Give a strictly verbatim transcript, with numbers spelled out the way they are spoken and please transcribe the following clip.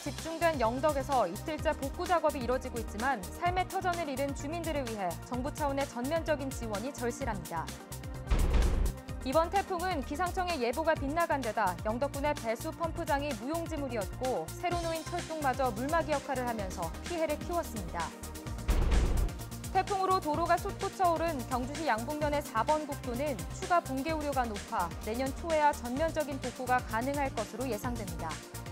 집중된 영덕에서 이틀째 복구 작업이 이뤄지고 있지만 삶의 터전을 잃은 주민들을 위해 정부 차원의 전면적인 지원이 절실합니다. 이번 태풍은 기상청의 예보가 빗나간 데다 영덕군의 배수 펌프장이 무용지물이었고 새로 놓인 철쭉마저 물막이 역할을 하면서 피해를 키웠습니다. 태풍으로 도로가 솟구쳐 오른 경주시 양북면의 사 번 국도는 추가 붕괴 우려가 높아 내년 초에야 전면적인 복구가 가능할 것으로 예상됩니다.